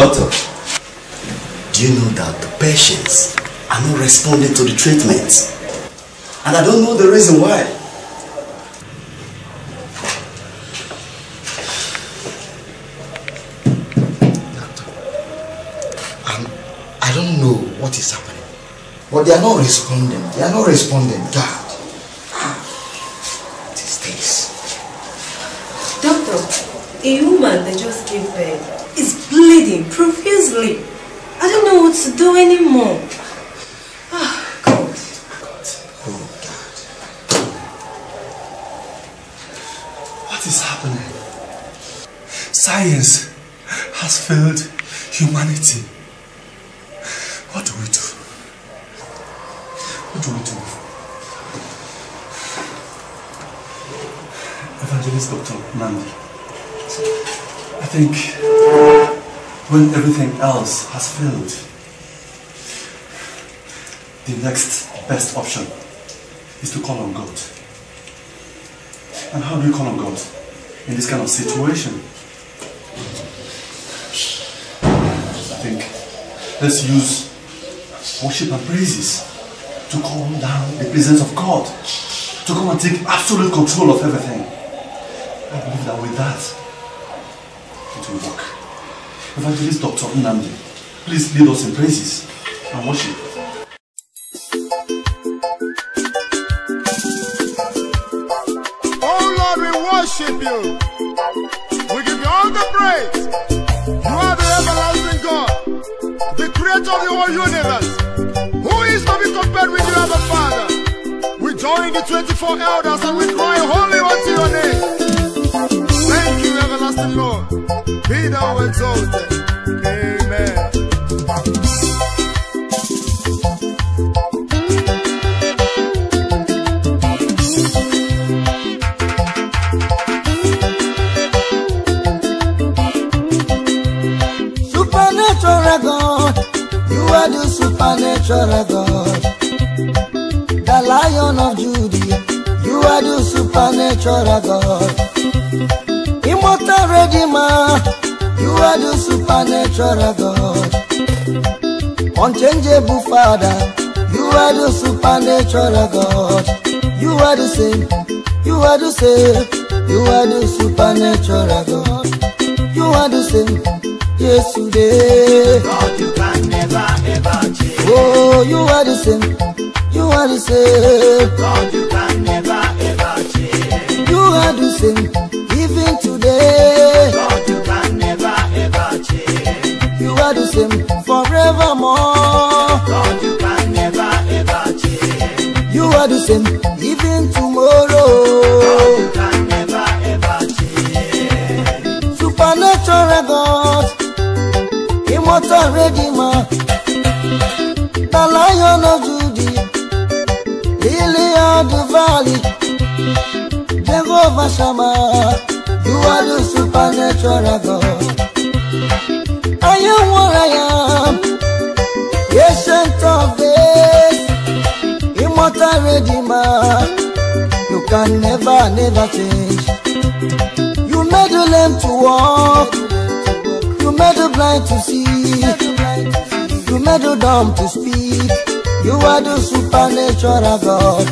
Doctor, do you know that the patients are not responding to the treatment? And I don't know the reason why. Doctor, I don't know what is happening. But they are not responding. They are not responding. God. What is this? Doctor, a woman that just gave birth is bleeding profusely. I don't know what to do anymore. Oh, God. Oh, God. What is happening? Science has failed humanity. What do we do? What do we do? Evangelist Dr. Nandi, I think when everything else has failed, the next best option is to call on God. And how do you call on God in this kind of situation? I think let's use worship and praises to calm down the presence of God, to come and take absolute control of everything. I believe that with that, it will work. Evangelist Dr. Nnamdi, please lead us in praises and worship. Oh Lord, we worship you. We give you all the praise. You are the everlasting God, the creator of the whole universe. Who is to be compared with you, Abba Father? We join the 24 elders and we cry holy unto your name. Thank you, everlasting Lord. Be thou exalted. Amen. Supernatural God, you are the supernatural God. The Lion of Judah, you are the supernatural God. Immortal Redeemer, you are the supernatural God. Unchangeable Father, you are the supernatural God. You are the same, you are the same, you are the supernatural God. You are the same, yes today. God, you can never ever change. Oh, you are the same, you are the same. God, you can never ever change. You are the same, even today. God, you can never ever change. You are the same forevermore. God, you can never ever change. You are the same even tomorrow. God, you can never ever change. Supernatural God, immortal Redeemer, the Lion of Judah, Lily of the Valley, Jehovah Shammah, you are the supernatural God. I am what I am, ancient of days, immortal Redeemer, you can never, never change. You made the lame to walk, you made the blind to see, you made the dumb to speak. You are the supernatural God.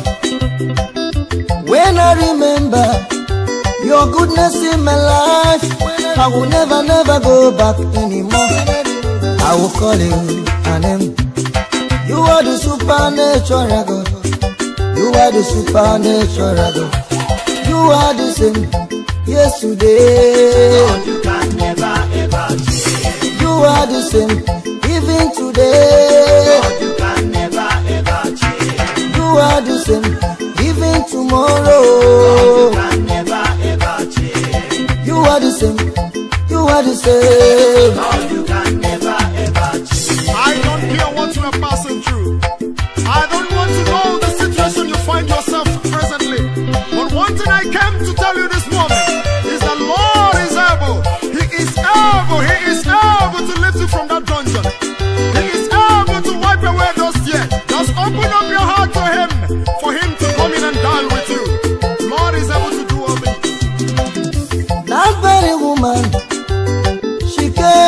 When I remember your goodness in my life, I will never, never go back anymore. I will call you a name. You are the supernatural God. You are the supernatural God. You are the same yesterday. God, you can never ever change. You are the same even today. God, you can never ever change. You are the same even tomorrow. God, you can never ever change. You are the same. You are the same. God, you can never ever change. I don't care what you are passing through. I don't want to know the situation you find yourself presently. But one thing I came to tell you this morning is that Lord is able. He is able. He is able to lift you from that dungeon. He is able to wipe away those tears. Just open up your heart to Him, for Him to come in and dine with you. Lord is able to do all things. That very woman, she came to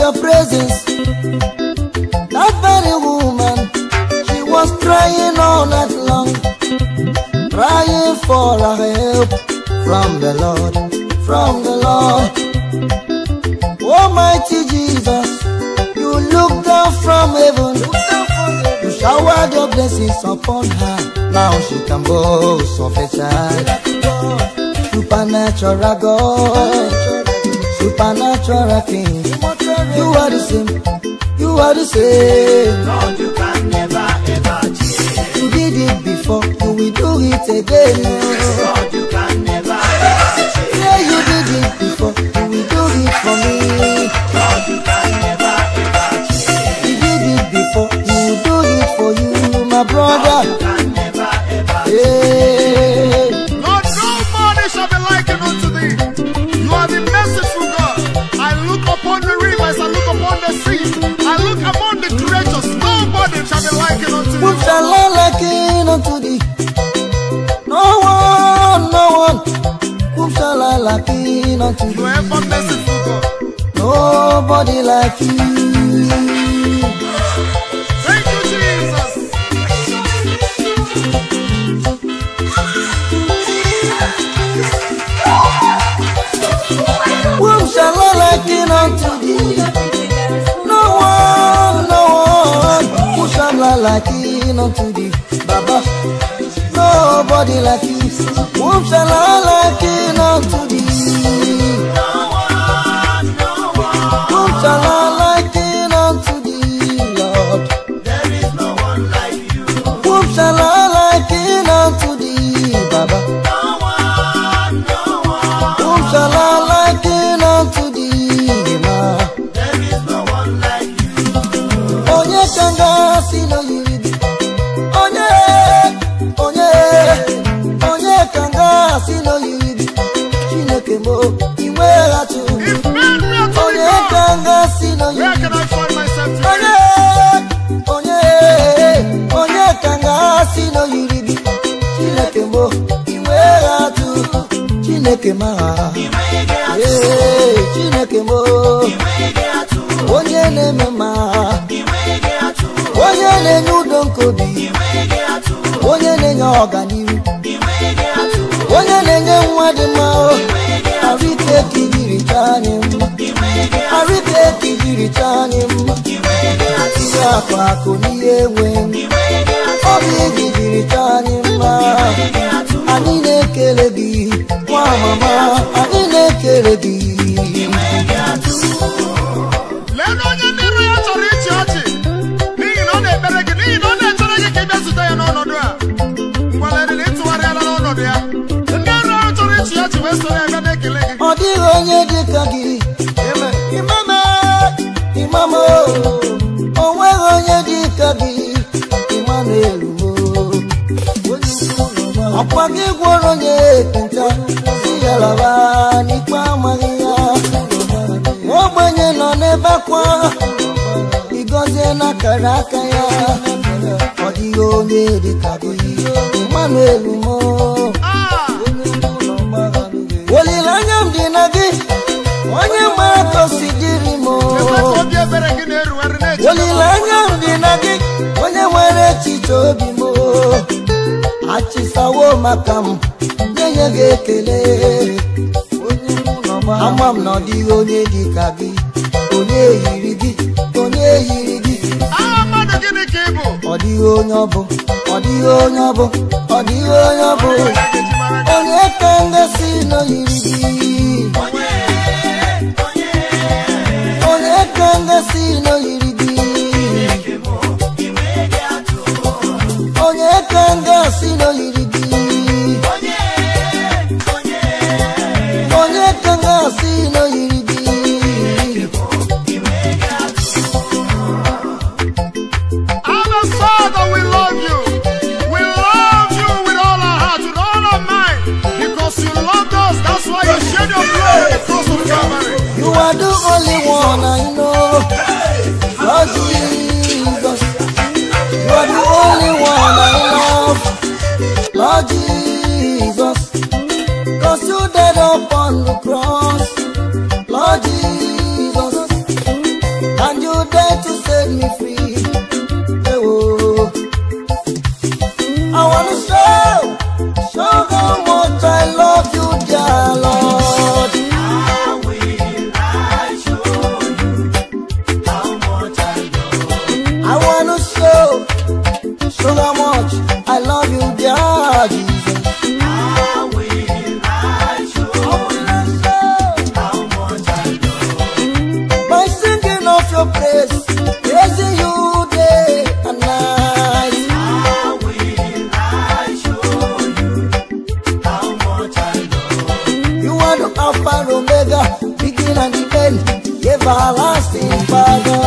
your presence. That very woman, she was crying all night long, crying for a help from the Lord, from the Lord. Almighty Jesus, you looked down from heaven, you showered your blessings upon her. Now she can boast of a child. Supernatural God, supernatural King, you are the same, you are the same. Lord, you can never ever change. You did it before, you will do it again. Lord, you can never ever change. Yeah, you did it before, you will do it for me. Lord, you can never ever change. You did it before, you will do it for you, my brother. You can never ever change. Yeah. Lord, nobody shall be likened unto thee. You are the merciful God. I look upon the rivers, I look upon the seas, I look upon the creatures. Nobody shall be likened unto Who you. shall I liken unto thee? No one, no one. Who shall I liken unto You thee? are ever merciful God. Nobody like you. Thank you, Jesus. Whom shall I liken unto thee? No one, no one. Who shall I liken unto thee? Baba, nobody like you. Whom shall I liken unto thee? Whom shall I liken unto thee, Lord? There is no one like you. Whom shall I liken unto thee, Baba? No one, no one. Whom shall I liken unto thee, Ma? There is no one like you. Onye kanga sino yiri, onye kanga sino yiri, Chineke mo iwe atu. If men be unto Onye thee, God, kanga sino where yiri, can I find myself today? onye kanga sino yiri, Chineke mo iwe atu. Chineke ma, Chineke mo, onye na-eme ma, onye na-enye udo nkobi, onye na-enye ọganihu, onye na-enye nwa dị mma. Arike kijiricha anyị mma, arike kijiricha anyị mma. Ihe akụ akụ n'ihe enwe obi kijiricha anyị mma. Anyị na-ekele gị nwa mama, anyị na-ekele gị. Lee na onye ndị iro ya chọrọ ịchị ọchị n'ihi na ọ na-ekpere gị, n'ihi na ọ na-echere gị ka ị bịa zute ya n'ọnọdụ a. Ngwaledị na ịtụgharịala n'ọnọdụ ya. Ndị iro ahụ chọrọ ịchị ọchị wee soro ya bịa na-ekele gị. Ọ dịghị onye dị ka gị, Imama, Imama, o nweghị onye dị ka gị, Emmanuel mo. Ọkwa gị gwọrọ onye ekpenta, si ya laba n'ikpe amaghị ya. Ogbenye nọ n'ebe akwa, ịgọzie n'akara aka ya. Ọ dịghị onye dị ka gị, Emmanuel mo. Ah! Olileanya m dị na gị, onye mara ka o si dịrị m. Ekwe ka obi ebere gị na-erugharị na-eche Olileanya m dị na gị, onye nwere echiche obi m. Achịsawo maka m, nye gị ekele. Ama m na ọ dịghị onye dị ka gị, onye yiri gị, onye yiri gị. aha mmadụ gịnị ka ị bụ? Ọ dịghị onye ọ bụ, ọ dịghị onye ọ bụ, ọ dịghị onye ọ bụ. Onye ka ngosi nọ yiri gị, onye ka ngosi nọ yiri gị, onye ka ngosi nọ yiri gị, onye ka ngosi nọ yiri gị. Abba Father, we love you. We love you with all our heart, with all our mind, because you loved us. That's why you shed your blood on the cross of Calvary. You are the only one I know, Lord Jesus. You are the only one I love, Lord Jesus. 'Cause you died upon the cross, Lord Jesus. me free. Oh, I wanna show how much I love you, dear Lord. I wanna show how much I love you, dear Jesus. By singing of your praise, praising you day and night. You are the Alpha and Omega, beginning and the end, everlasting Father.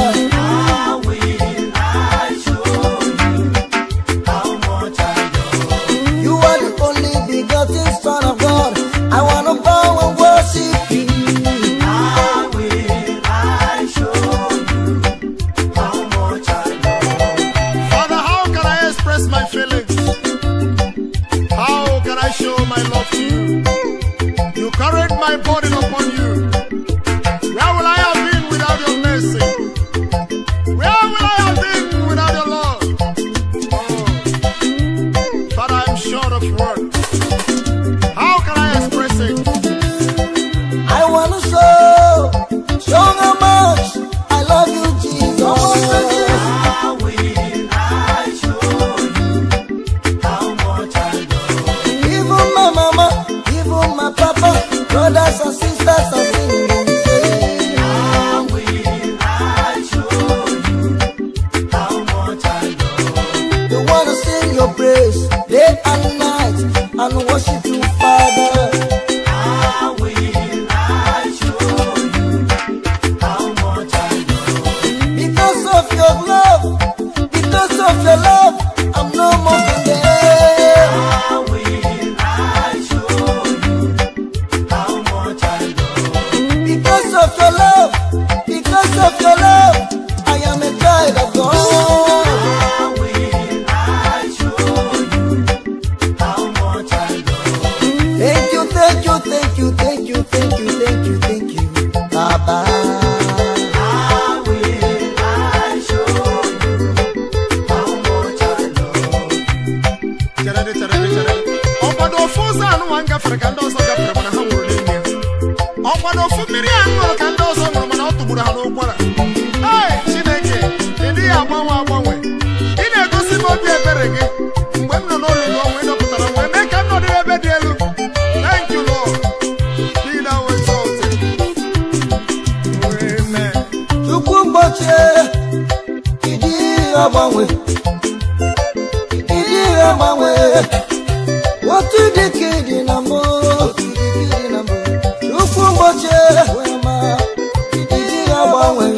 Son of God, I wanna bow and worship you. How will I show you how much I love? Father, how can I express my feelings? How can I show my love to you? You carried my burden upon you. Where will I have been without your mercy? Where will I have been without your love? Oh, Father, I'm short of words. How can I express it? I wanna show how much I love you, Jesus. How will I show you how much I love you? Even my mama, even my papa, brothers and sisters are singing. How will I show you how much I love you? They wanna sing your praise day and night and worship you, Father. How will I show you how much I love you? Because of your love, I'm no more condemned. How will I show you how much I love you? Because of your love, I am a child of God. How will I show you how much I love you? Thank you, Baba. How will I show you how much I love you? Okwado fuza anu wanga frekando so ga premana ha wuru lenya. Okwado fu miri anu kando so ngoro mana otubura ha no kwara. Hey, Chineke, ndi agbanwe. Ine gosi mo bi ebere gị. Mgbe m nọ n'olu n'onwe dọpụtara nwe mee ka m nọ n'ebe dị elu. Thank you, Lord. Be thou exalted. Amen. Chukwu mgbochi, ịdị agbanwe. Otu dịka ịdị na mbụ. Chukwu mgbochi, ịdị agbanwe.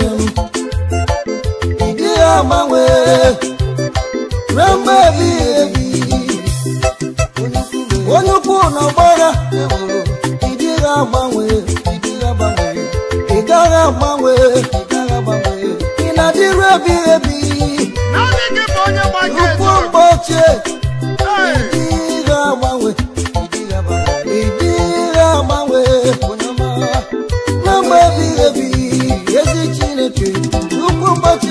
Ịdị agbanwe. Ruo mgbe ebighị ebi. Onye ukwu n'ọgbara, ịdị agbanwe. Ị gaghị agbanwe. Ị na-adịru ebighị ebi. Chukwu mgbochi, ịdị agbanwe. Na mgbe ebighị ebi, ezi Chineke. Chukwu mgbochi,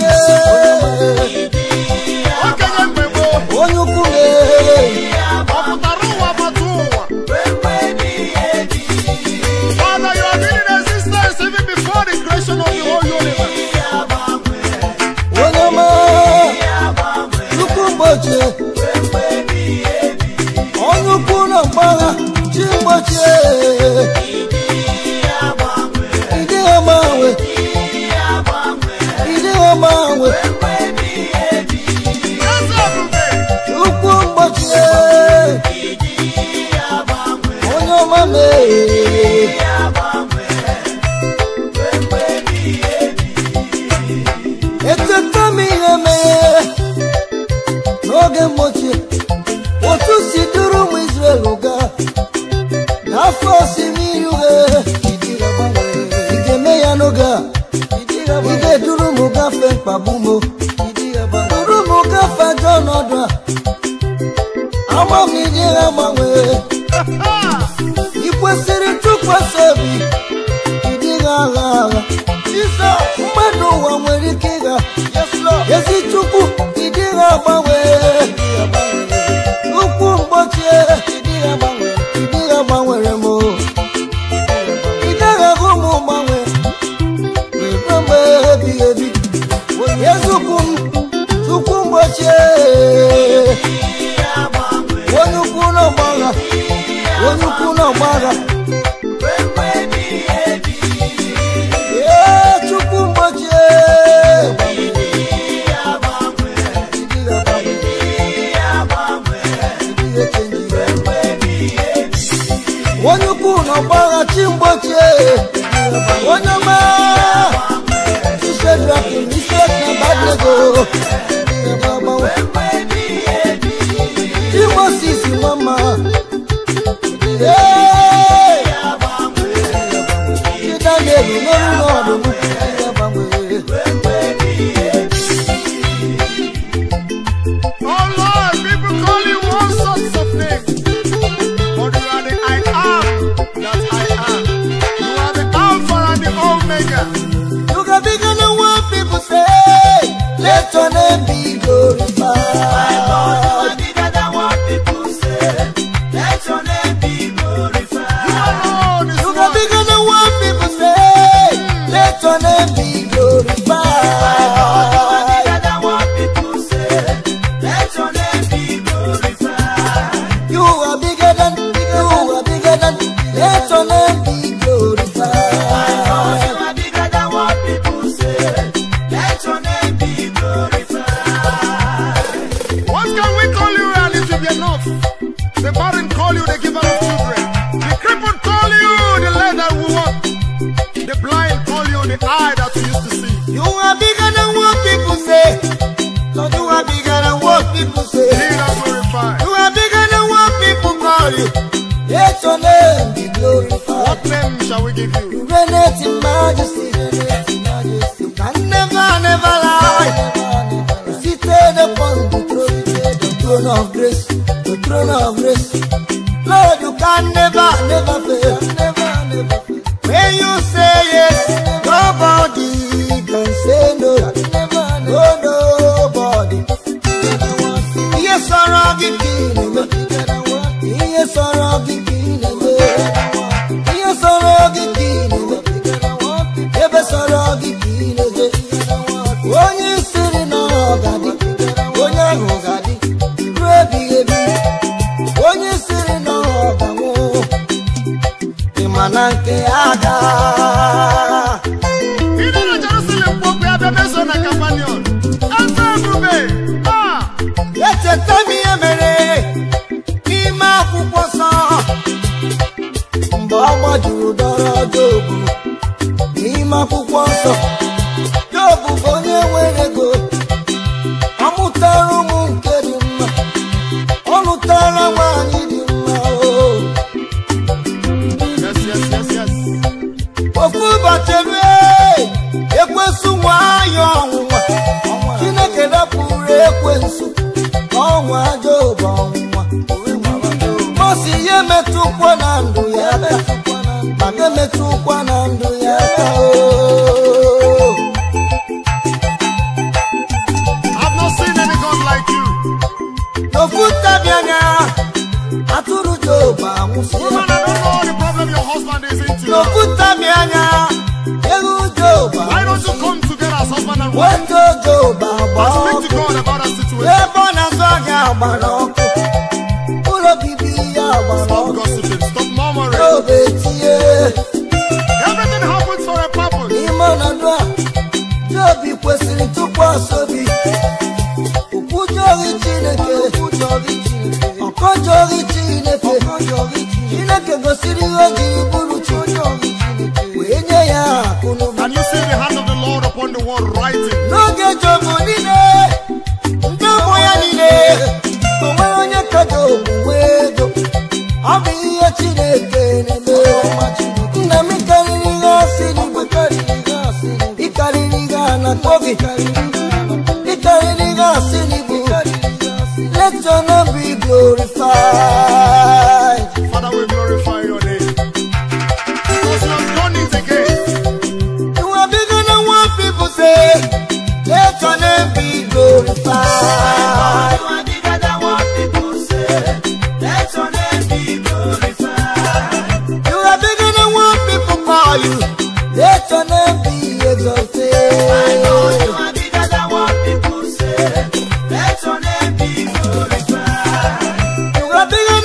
onye ukwu Father, you have been in existence even before the creation of the whole universe. onye ọma. Chukwu mgbochi, onye ukwu na mgbagha. Chi mgbochi, ịdị agbanwe. Chukwu mgbochi, onye ọma mee. Echeta m ihe mee n'oge mgbochi, otu si duru ụmụ Izrel gaa n'afọ osimiri uhie. Ị ga-eme ya n'oge a. Ị ga-eduru m gafee mkpagbu m. Duru m gafee ajọ ọnọdụ a. Ama m na ị dịghị agbanwe. Ị kwesịrị ntụkwasị obi. Ị dịghị agha. Mmadụ ụwa nwere ike ịgha. no maga. Let your name be glorified. Father, we glorify your name. Because you have done it again. You are bigger than what people say. Let your name be glorified. You are bigger than what people say. Let your name be glorified. You are bigger than what people call you. Let your name be exalted. I know you are bigger than what people say. Let your name be glorified. You are bigger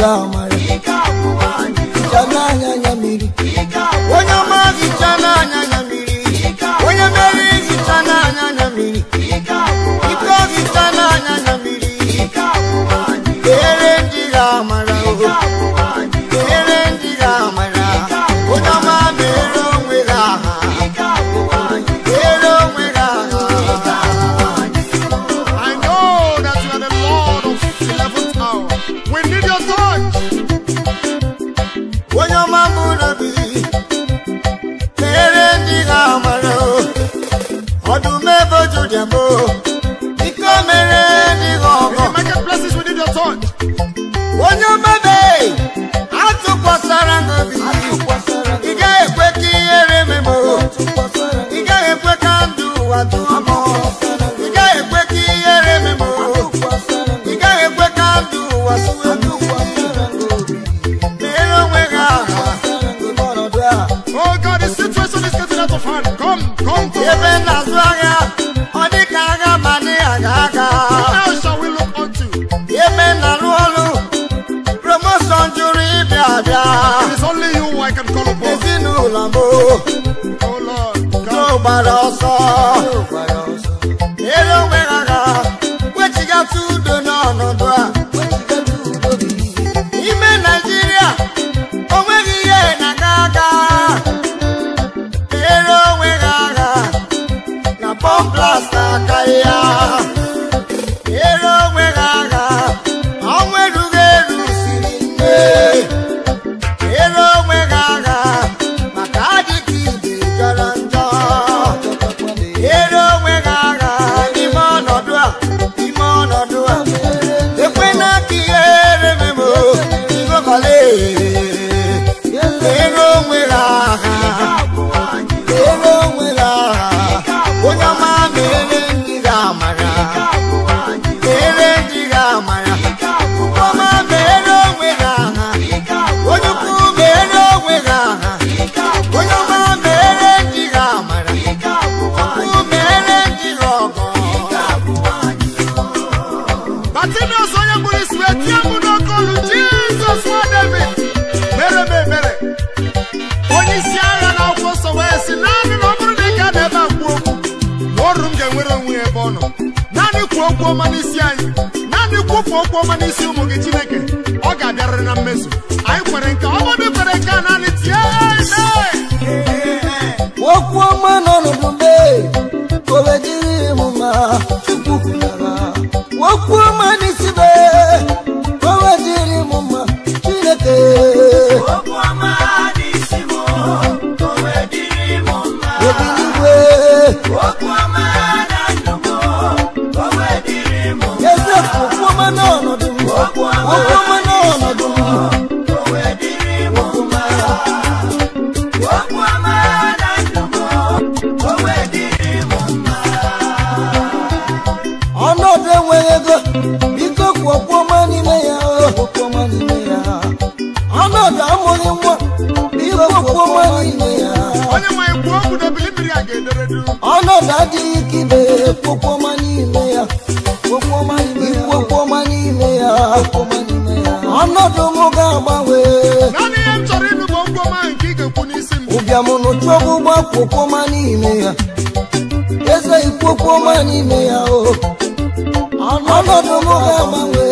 amara Ichana nyanya miri Onye mazi ichana nyanya miri Onye meri ichana nyanya miri Iko ichana nyanya miri Ere ndiga amara Ere ndiga amara Onye ma mero nwega Ero nwega I know that you are the Lord of 11th hour. We need your touch. Onye ma mura bi Ere ndiga amara Odume boju demo Iko mere ndiga In the marketplaces, we need your touch. Onye mebe atu kwasara ngobi Iga ekwe ki ere memo Iga ekwe ka ndu watu amo Iga ekwe ki ere memo Iga ekwe ka ndu wasu edu Mero mwega Oh God, the situation is getting out of hand. Come to Ebe nazwaga Odika aga mani aga aga Who else shall we look unto? Ebe naruolu Promotion juri biada It is only you I can call upon. Ezinu lambo Oh Lord, No come. baroso Ero megaga Wechiga tudo no doa Ime Nigeria Onwegi ye na gaga Ero megaga Na bomb blast akaya Ero megaga Onwerugeru sirinde Ero megaga Makadi kidi jaranja Ero megaga Imono dua Ekwena ki ere memo Igo kale Ero megaga Onyama mere ndiga mara Mere ndiga mara Oma mere megaga Onyuku mere megaga Onyama mere ndiga mara Oku mere ndiga Bartimaeus onye gburu isi wee tie mkpu n'okolu Jizọs nwa David. Mere. Onye isi agha na akwụkwọ nsọ wee sị naanị na ọ bụrụ na ị ga n'ebe a kwuo okwu na ọrụ m ga-enwere onwe ya ebe ọ nọ. Naanị kwuo okwu ọma n'isi anyị. Naanị kwupụ okwu ọma n'isi ụmụ gị Chineke. Ọ ga-abịarịrị na mmezu. Anyị kwere nke ọ bụrụ kwere nke a naanị tie amen. Okwu ọma n'ọnọdụ mbe Kowe dịrị m mma Chukwu kwulara Okwu ọma n'isi be Kowe dịrị m mma Chineke Obi n'igwe Eze okwu ọma n'ọnọdụ m Okwu ọma n'ọnọdụ m Ọnọdụ enweghị ego Biko kwuo okwu ọma n'ime ya Ọnọdụ amụghị nwa Biko kwuo okwu ọma n'ime ya Onye nwe anyị kwuo okwu na ebili mmiri a ga-edere du. Ọnọdụ adịghị ike ibe Kwuo okwu ọma n'ime ya Ikwu okwu ọma n'ime ya Ọnọdụ m ga-agbanwe Naanị ihe m chọrọ ịnụ bụ okwu ọma nke ị ga-ekwu n'isi m. Ụbịam n'otu ọgbụgba kwuo okwu ọma n'ime ya Eze ikwu okwu ọma n'ime ya Ọnọdụ m ga-agbanwe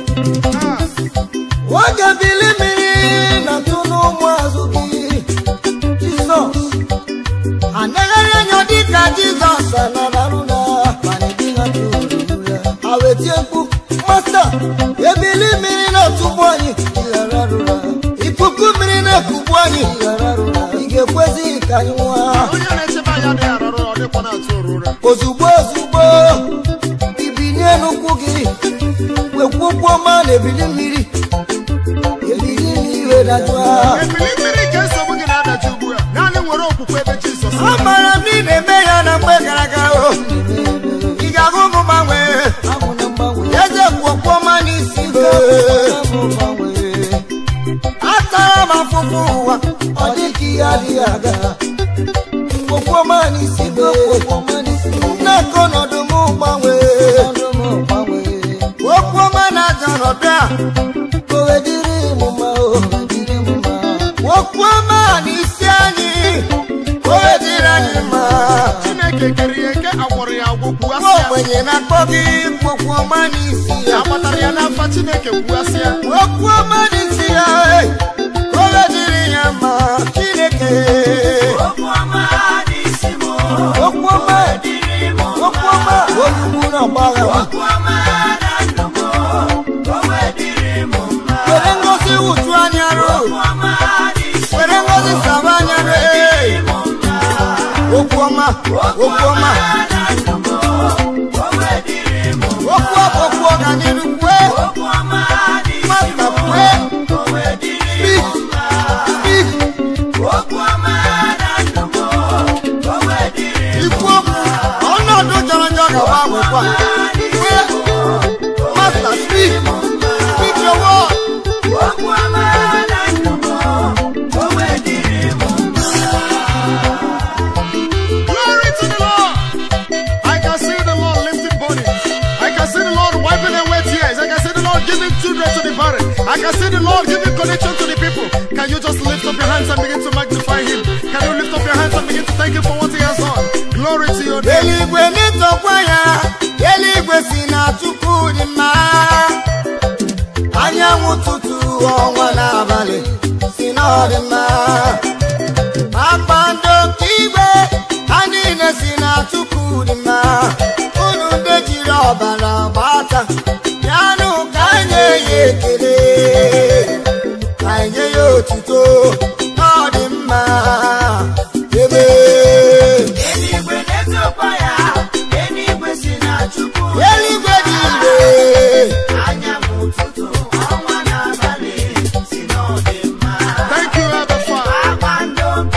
Oge bili mmiri na-atụ n'ụmụazụ gị Jizọs Anaghị enyo dịka Jizọs anararụ na mana dị ha tụrụ ya Ha wetie mkpu Masta ebili mmiri na-atụgbu anyị Ịghararụra Ikuku mmiri na-ekugbu anyị Ịghararụra Ị ga-ekwezi ka anyị nwa Onye na-echebe anyị adịghị arụrụ ọ dịkwa na-atụ ụra. Ozugbo Ibinye n'ụkwụ gị Wekwu okwu ọma na ebili mmiri dajua. Ebili mmiri ka nsogbu gị na-adachi ugbu a. Naanị nwere okwukwe ebe Jizọs. Amara m ị na-eme ya na mgbe gara aga o. Ị ga-ahụ m gbanwe. Eze kwụkwọ ọma n'isi gị. Atara m afụfụ ụwa, ọ dị ka ihe adịghị aga. Kwụkwọ ọma n'isi gị. Na-akọ ọnọdụ m gbanwe. Okwu ọma na-aja ọnọdụ a. Kowe dịrị Chineke na kogi kwokwo manisi ya amatara na afa Chineke kwuasia kwokwo manisi ya koga diri ya ma Chineke kwokwo manisi mo kwokwo diri mo kwokwo ma olumu na baga kwokwo manando mo koga diri mo werengozi utwanyaro kwokwo manisi werengozi sabanyaro kwokwo ma Okwo ganinu kwe Mata kwe Speak Ikwo Ono do janja gaba kwa Mata speak your word Glory to the Lord. I can see the Lord lifting bodies. I can see the Lord wiping away tears. I can see the Lord giving children to the barren. I can see the Lord giving connection to the people. Can you just lift up your hands and begin to magnify Him? Can you lift up your hands and begin to thank Him for what He has done? Glory to your name. Thank you, Abba Father.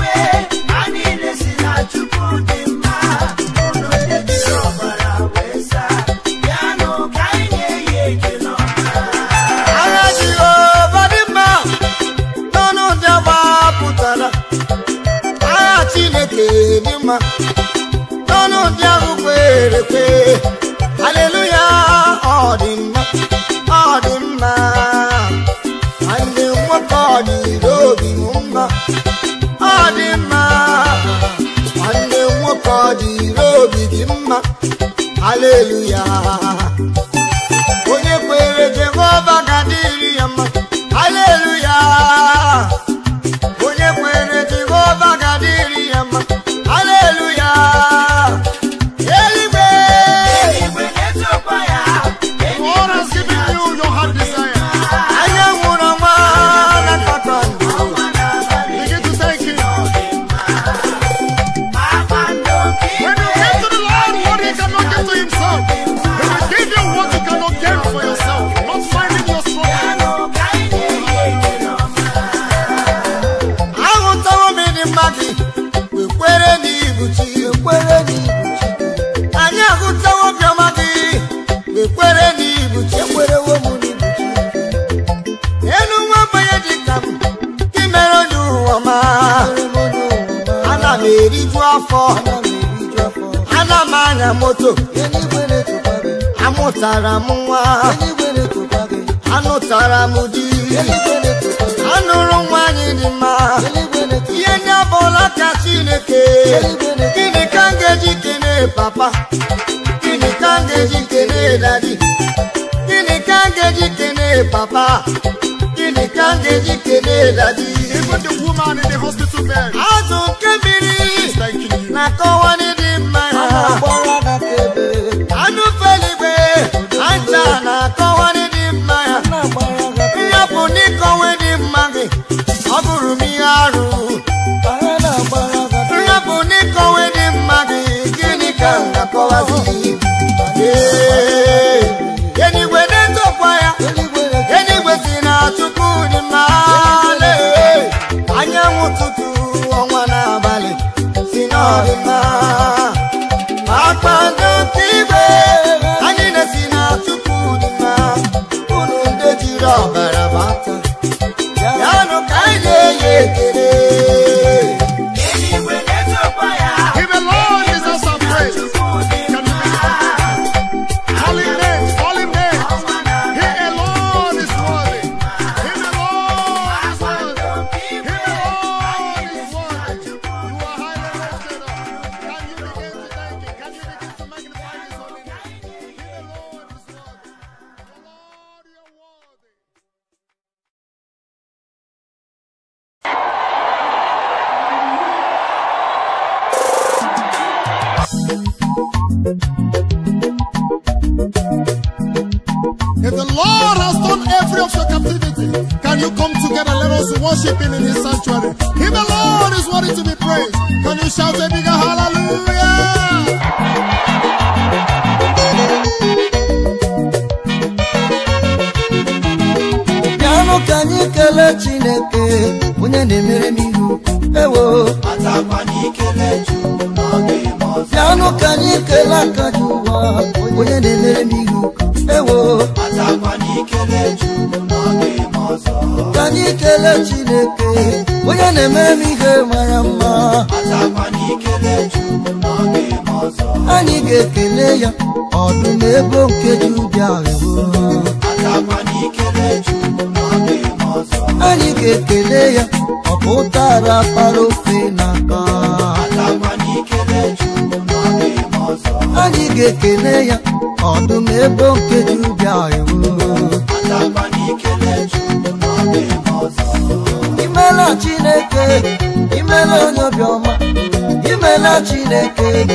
Hallelujah, all the man, and the one body, Robi Mumba, all the man, and the one body, Robi Gimma, hallelujah. Onye kwere Jehova gadiri yama, hallelujah. Onye kwere Jehova gadiri yama, hallelujah. God has given you your heart desire. Begin to thank Him. When you give to the Lord what He cannot give to Himself, He will give you what you cannot get for yourself. Not finding your struggle. Anamanya moto amutara mwa anutara mudi anuru nwanyi di ma ihe abola ka Chineke kini kangeji kene papa kini kangeji kene daddy kini kangeji kene papa kini kangeji kene daddy. Even the woman in the hospital bed is thanking you. Na kowani di maya anu felibe anta na kowani di maya nyapo ni kowe di magi aburu mi aru nyapo ni kowe di magi kini kanga kowazi anyway then to kwaya anyway sina chukuni male anya mututu onwa na bale sinodima akpando kibe anina sina chukudima ununde jiro barabata yano kaide yekere. If the Lord is our praise, call Him names, call Him names. He alone is worthy. He alone is worthy. He alone is worthy. You are highly lifted up. Can you begin to thank Him? Can you begin to magnify His holy name? set free of your captivity. Can you come together? Let us worship him in his sanctuary. Him alone is worthy to be praised. Can you shout a bigger hallelujah? Piano kanye kele Chineke, onye na-emere m ihu. Ewo. Piano kanye kele akajuwa, onye na-emere m ihu. Ewo. Kanye kele Chineke, onye na-emere m ihe mara mma. Anyị ga-ekele ya, ọdụm ebo nke Juda ewo. Anyị ga-ekele ya, ọ pụtara para ofe n'aka. Anyị ga-ekele ya, ọdụm ebo nke Juda ewo. Imela Chineke, imela onye obiọma, imela Chineke.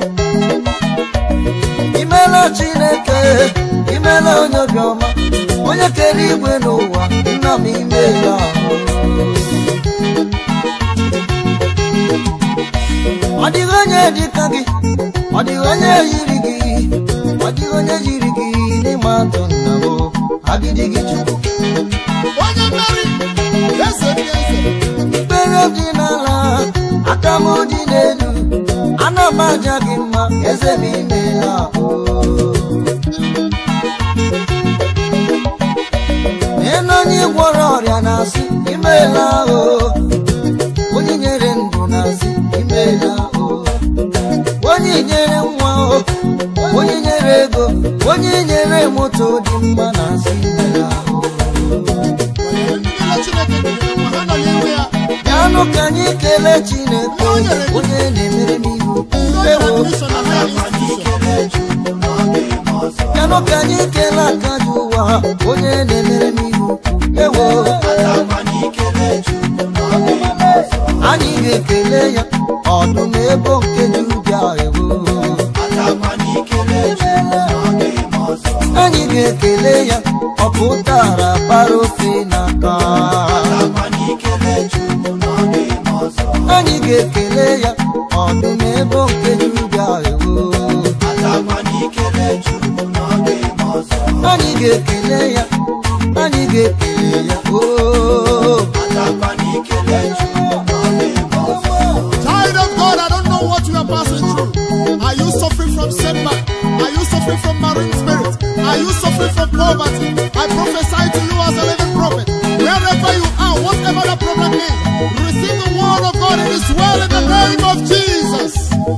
Imela Chineke, imela onye obiọma, onye kere igwe n'ụwa, nna m imela. Ọ dịghị onye dịka gị, ọ dịghị onye yiri gị, ọ dịghị onye yiri gị n'ịma atụ nna m, agịdịgị Chukwu. Onye mmeri, eze ndị eze. Ikpere dị n'ala, aka m dị n'elu, ana m aja gị mma, eze m imela. N'elu onye gwọrọ ọrịa na-asị, imela o. Onye nyere ndụ na-asị, imela o. Onye nyere nwa o, onye nyere ego, onye nyere moto dị mma na-asị, imela o. Piano ka anyị kelee Chineke, onye na-emere m ihu. Piano ka anyị kelee akajuwa, onye na-emere m ihu. Anyị ga-ekele ya, ọdụm ebo nke Juda ewo. Anyị ga-ekele ya, ọ pụtara para ofe n'aka. Anyị ga-ekele ya, ọdụm ebo nke Juda ewo. Anyị ga-ekele ya, anyị ga-ekele ya ooo. Child of God, I don't know what you are passing through. Are you suffering from setback? Are you suffering from marine spirit? Are you suffering from poverty? I prophesy to you as a living prophet. Wherever you are, whatever the problem is, receive the word of God. It is well in the name of Jesus.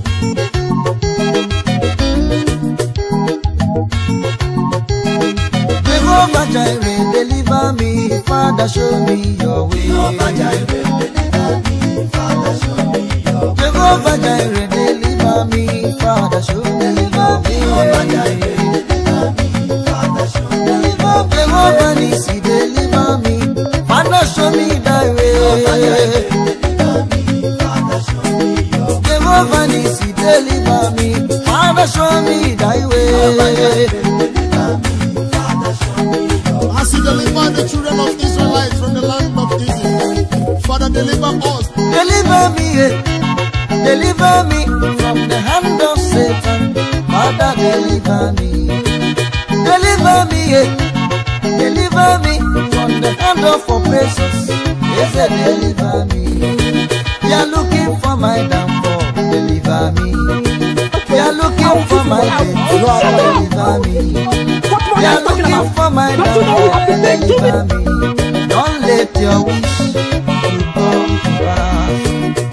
Jehovah Jireh, deliver me, Father, show me your way. Jehovah Jireh, deliver me, Father, show me your way. Jehovah Jireh, deliver me, Father, show me your way. Jehovah Jireh, deliver me, Father, show me your way. Jehovah Nissi, deliver me, Father, show me thy way. Jehovah Nissi, deliver me, Father, show me thy way. As you deliver the children of Israelites from the land of Egypt, Father, deliver us. Deliver me from the hand of Satan. Father, deliver me. Deliver me from the hand of oppressors. Yes, deliver me. They are looking for my downfall. Deliver me. They are looking for my death. Deliver me. They are looking for my downfall. Deliver me. Don't let your wish to come to pass.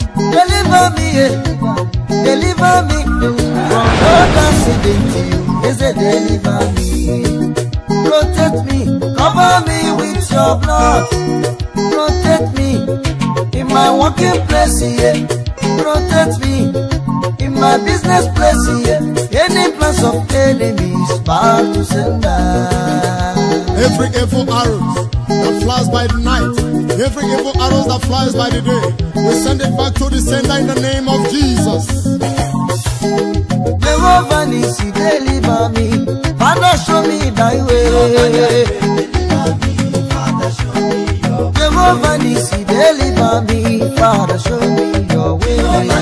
Deliver me from all accident. Yes, deliver me. Protect me, cover me with your blood. Protect me in my working place here. Protect me in my business place here. Any plans of enemies, back to sender. Every evil arrows that flies by the night, every evil arrows that flies by the day, we send it back to the sender in the name of Jesus. Jehovah Nissi, deliver me. Father, show me thy way. Jehovah Nissi, deliver me. Father, show me your way.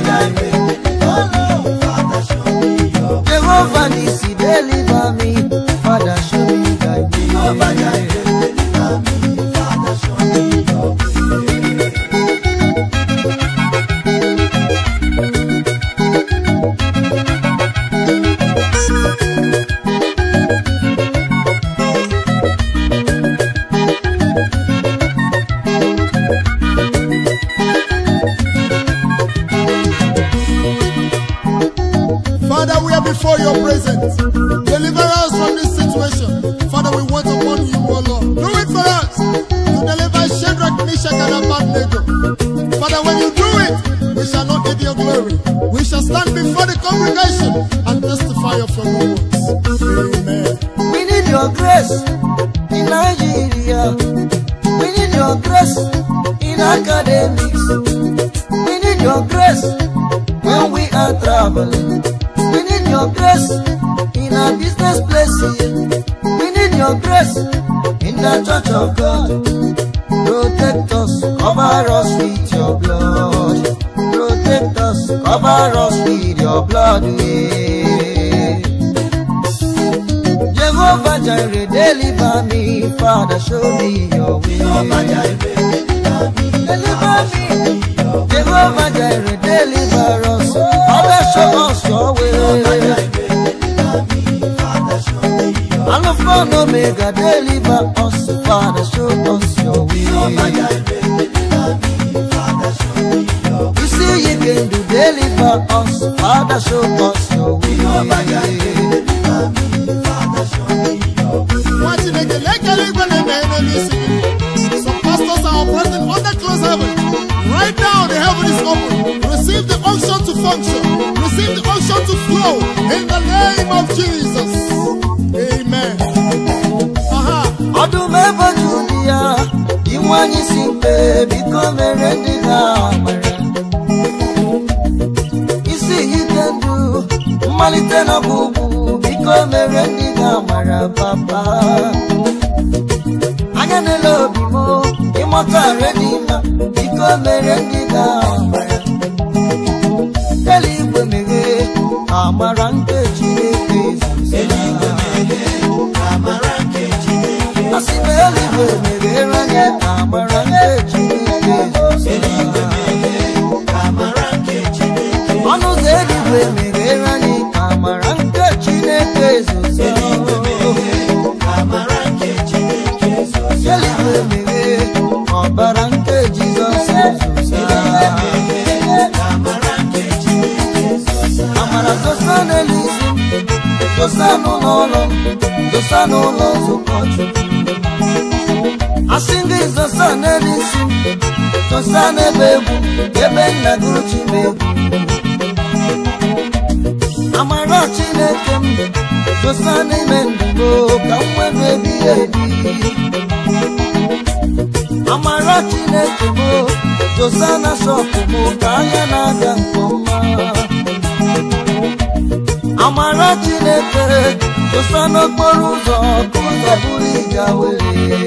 Jehovah Nissi, deliver me. Father, show me thy way. Father, we are before your presence. Deliver us from this situation. Father, we wait upon you, O Lord. Do it for us. You deliver Shadrach, Meshach, and Abednego. Father, when you do it, we shall not get your glory. We shall stand before the congregation and testify of your good works. Amen. We need your grace in Nigeria. We need your grace in academics. We need your grace when we are traveling. We need your grace in our business places. We need your grace in the church of God. Protect us, cover us with your blood. Protect us, cover us with your blood. Jehovah Jireh, deliver me. Father, show me your way. Deliver me. Jehovah Jireh, deliver us. Father, show us your way. Alpha and Omega, deliver us. Father, show us your way. You see you can do, deliver us. Father, show us your way. Some pastors are operating under closed heaven. Right now the heaven is open. Receive the unction to function. Receive the unction to flow in the name of Jesus. Amen. Odumebo Julia, you want you sing baby, come and ready now. You see you can do Malitena Bubu, become a ready now, Papa. I can love you more, you must already now, become a ready now. Tell you when me, Amarante Chile, Amarante Chile. I see me live me there and yet Amarante Chile. Amarante Chile. I know they live me there and yet Amarante Chile. Amarante Chile. You live me there, Amarante Jesus. Amarante Chile. Amarante Chile. Josano no support. I sing this Josane listen. Josane bebu, Eben na Gucci bebu. Amarachi nekem, Josane mendigo, kamwe bebi ebi. Amarachi nekemo, Josana shokumo, kaya na gankoma. Amarachi neke, Josana Boruzo, Kuza Buriga Wele.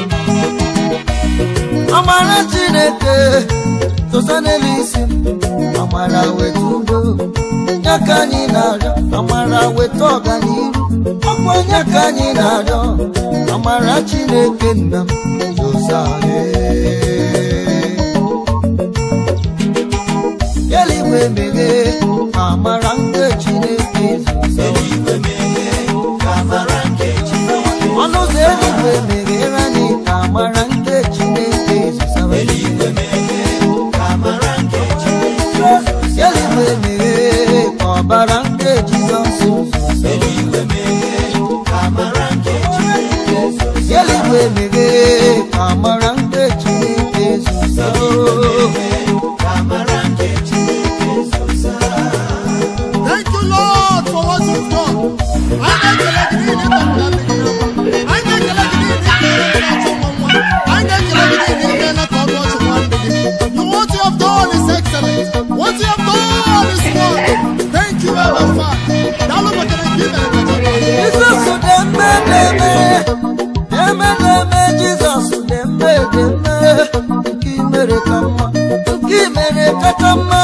Amarachi neke, Josana listen, Amara wetudo, Nyakani nada, Amara wetoga niru, Akwa nyakani nada, Amarachi neke nam, Josane. Yeli wembege, Amarante Chineke. Ono zeli we megerani Amarante Chineke Zeli we Amarante Chineke Zeli we Amarante Jesus Zeli we Amarante Chineke Zeli we Amarante Chineke Amarante Chineke. Thank you, Lord, for what you've done. I what you have done is excellent. What you have done is wonderful. Thank you, Abba Father. Jesus, Choma,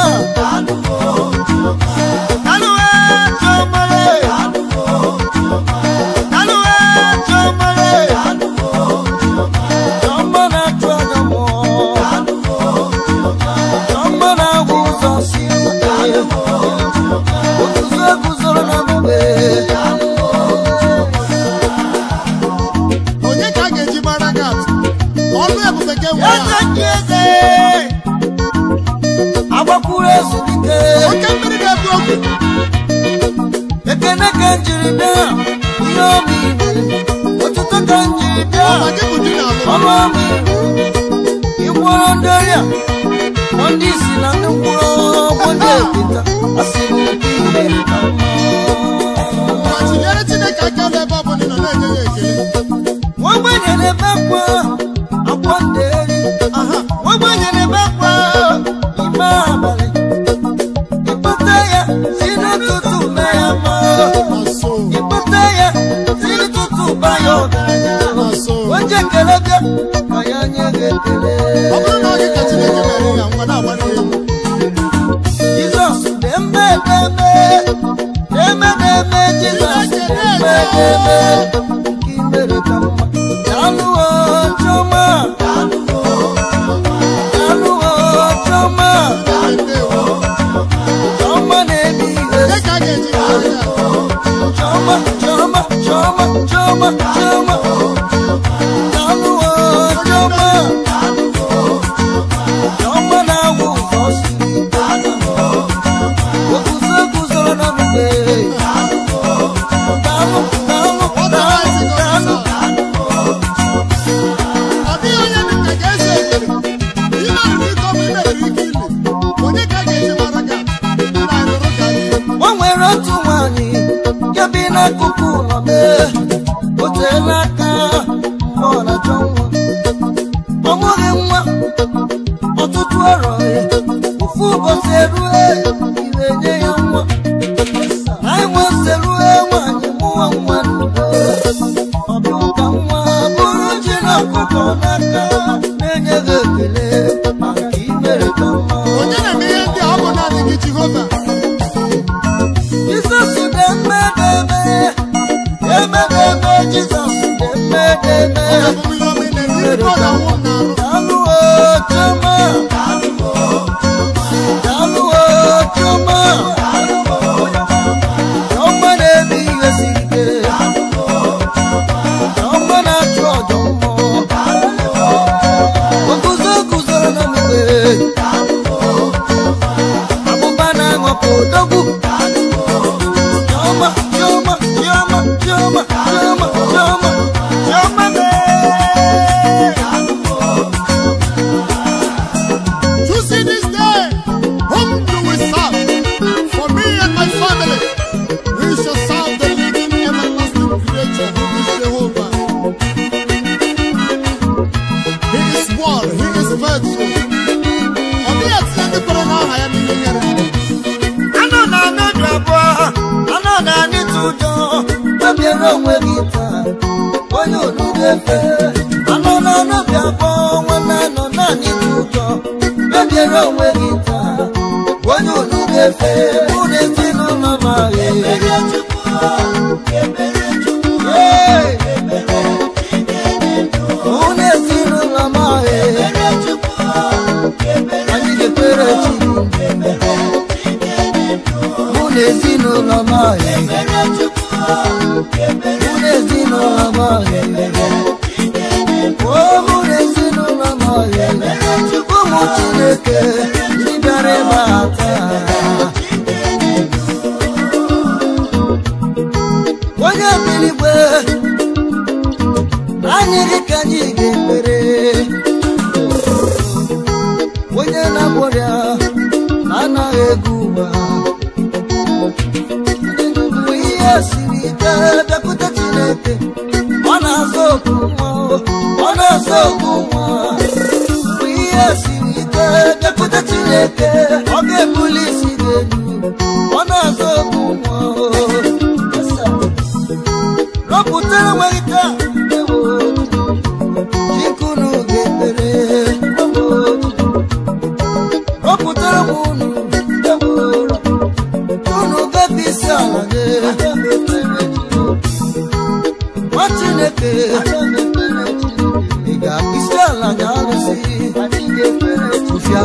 Chikunu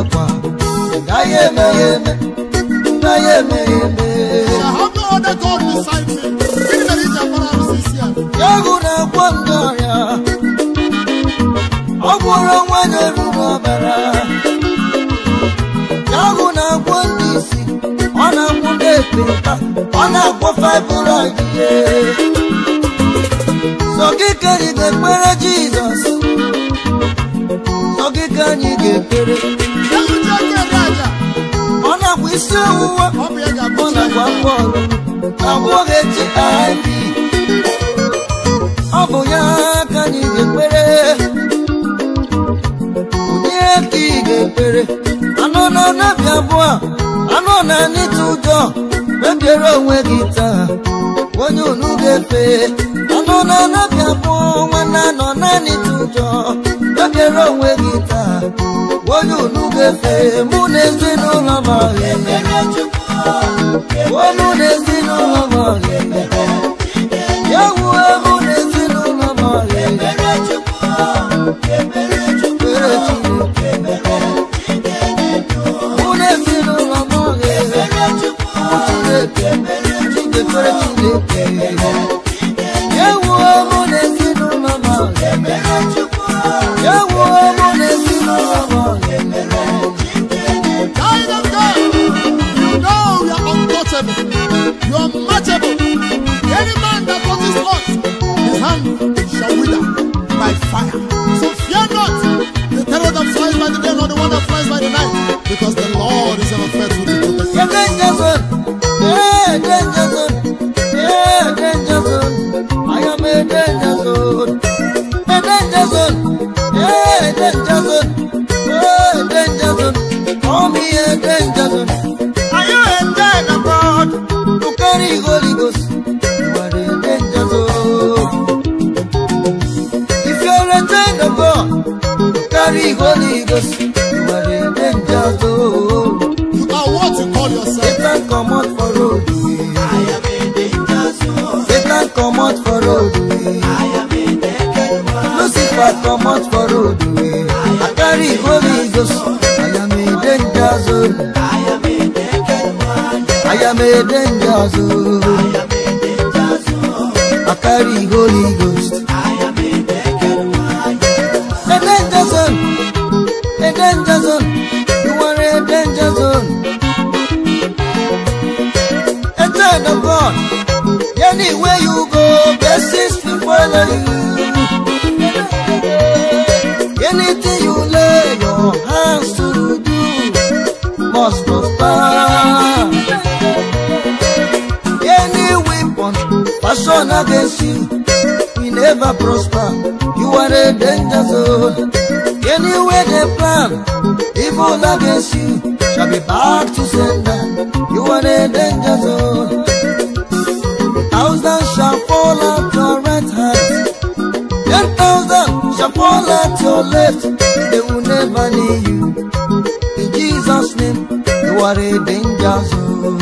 akwa gaye me I have no other God beside me. Give the rich and power yagu na kwangaya ogworo nwanye rugo bara yagu na kwandisi ona kunde pita ona kwa fibroid so gikari de pere Jesus so gikani ge pere ona kwisi uwa ona kwa polo awoge ti aibi obo ya kani ge pere unie ki ge pere anona na biabua anona ni tujo bebiere onwe gita onye unu gefe anona na biabua nwana no na ni tujo bebiere onwe gita onye unu gefe mu nezi no lama mu nezi no lama yawu mu nezi no lama You are matchable. Any man that touches us, his hand shall wither by fire. So fear not the terror that flies by the day, nor the one that flies by the night, because the Lord is ever faithful to protect you. Danger zone. I am a danger zone. A danger zone. Danger zone. Danger zone. Call me a danger zone. Are you a child of God? To carry Holy Ghost. You are a danger zone. If you are a child of God, to carry Holy Ghost. You are a danger zone. You are what you call yourself. Satan come out for road. I am a danger zone. Satan come out for road. I am a naked one. Lucifer come out for road. I carry Holy Ghost. I am a danger zone. I am a naked one. I am a danger zone. I am a danger zone. I carry Holy Ghost. I am a naked one. A danger zone. A danger zone. You are a danger zone. A child of God. Anywhere you go, blessings will follow you. Anything you lay your hands to do must prosper. Any weapon fashioned against you will never prosper. You are a danger zone. Anywhere they plan evil against you shall be back to sender. You are a danger zone. 1,000 shall fall at your right hand, 10,000 shall fall at your left. They will never need you. In Jesus' name, you are a danger zone.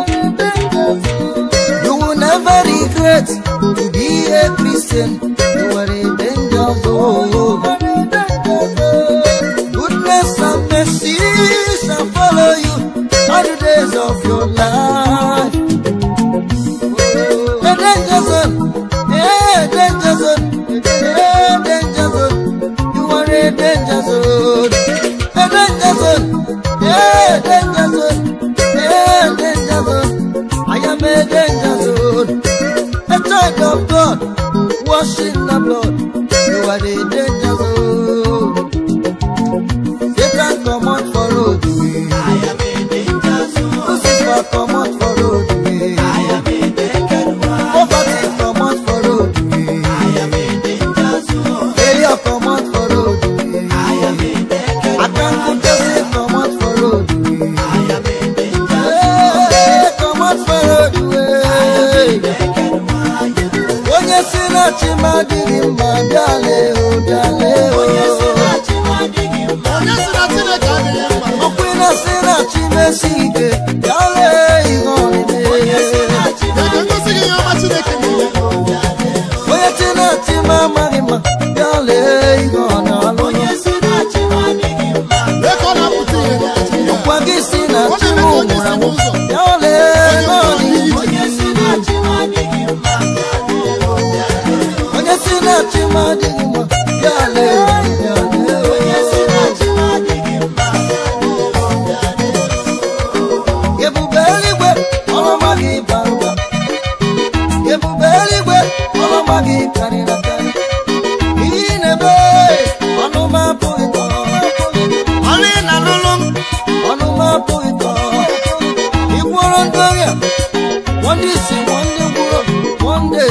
You will never regret to be a Christian. You are a danger zone. Goodness and mercy shall follow you all the days of your life. A danger zone, danger zone, danger zone. You are a danger zone. A danger zone, danger zone, danger zone. I am a danger zone. A child of God, washing the blood. You are a danger zone. Satan come out for road. I am a danger zone. Lucifer come out for road. I am a naked one. Poverty come out for road. I am a danger zone. Failure come out for road. I am a naked I can't put the sin come out for road. I am a danger Hey, come out for road. naked one. Onye si na chima digi mma biale o biale o. Onye si na chima digi mma. Onye si na Chineke adịghị mma. Okwina si na chimesi ike biale ihe ọrịne. Onye si na chima Ya ka ngosi gị ihe ọma Chineke niile. Onye si na chima amaghị mma biale ihe ọ na-alụ. Onye si na chima digi mma. Lee ka ọ na-apụta ihe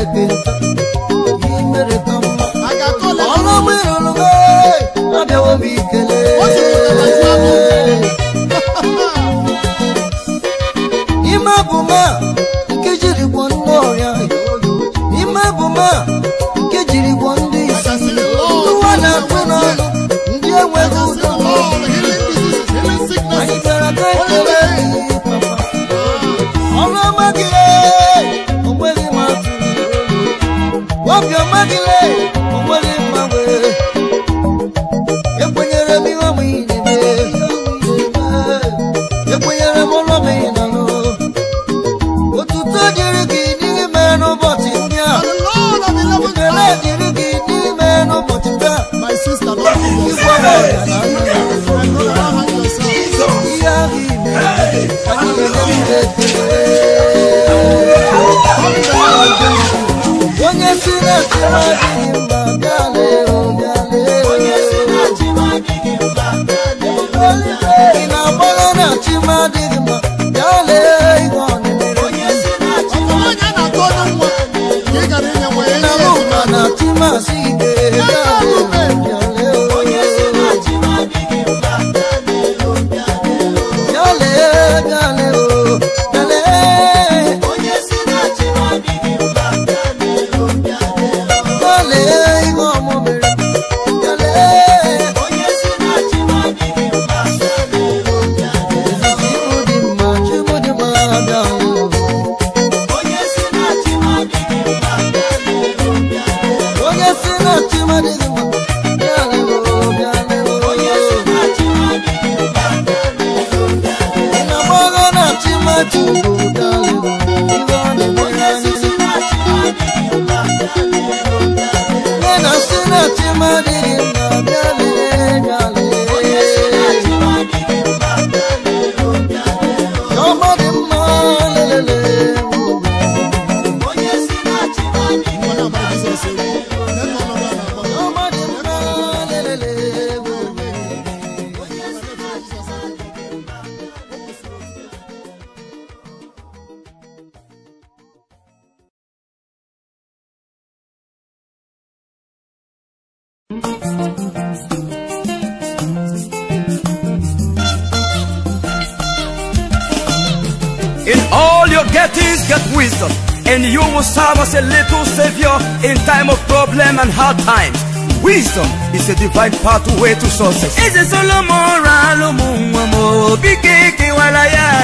In all your gettings, get wisdom, and you will serve as a little savior in time of problem and hard times. Wisdom is a divine pathway to success. Eze Solomon ralo mumamo bikeke walaya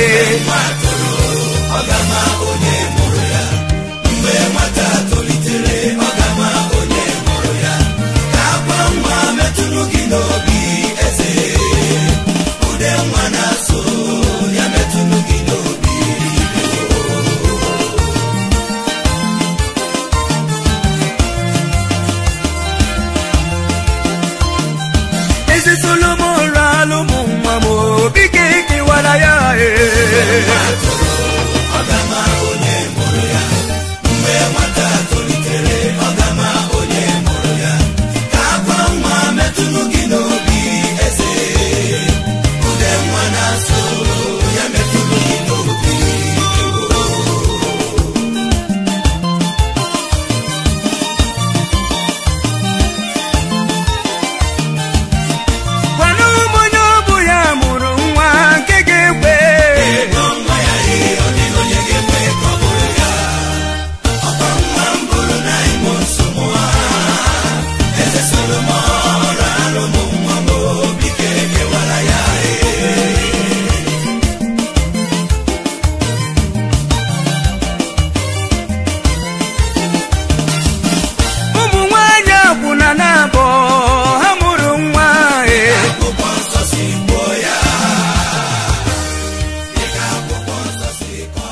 ogama onye moroya mbe mata tolitere ogama onye moroya kakwa mwa metunu ginobi eze ude mwana so ya metunu ginobi Eze Solomon ralo mumamo bikeke walaya